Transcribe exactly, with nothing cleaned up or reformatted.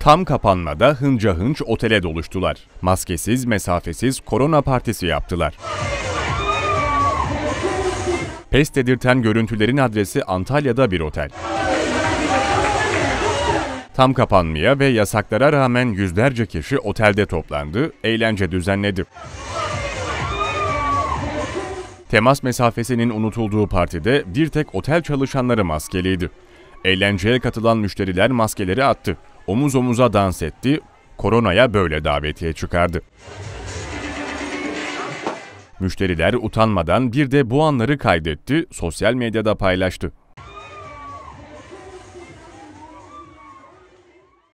Tam kapanmada hınca hınç otele doluştular. Maskesiz, mesafesiz korona partisi yaptılar. Pes dedirten görüntülerin adresi Antalya'da bir otel. Tam kapanmaya ve yasaklara rağmen yüzlerce kişi otelde toplandı, eğlence düzenledi. Temas mesafesinin unutulduğu partide bir tek otel çalışanları maskeliydi. Eğlenceye katılan müşteriler maskeleri attı, omuz omuza dans etti, koronaya böyle davetiye çıkardı. Müşteriler utanmadan bir de bu anları kaydetti, sosyal medyada paylaştı.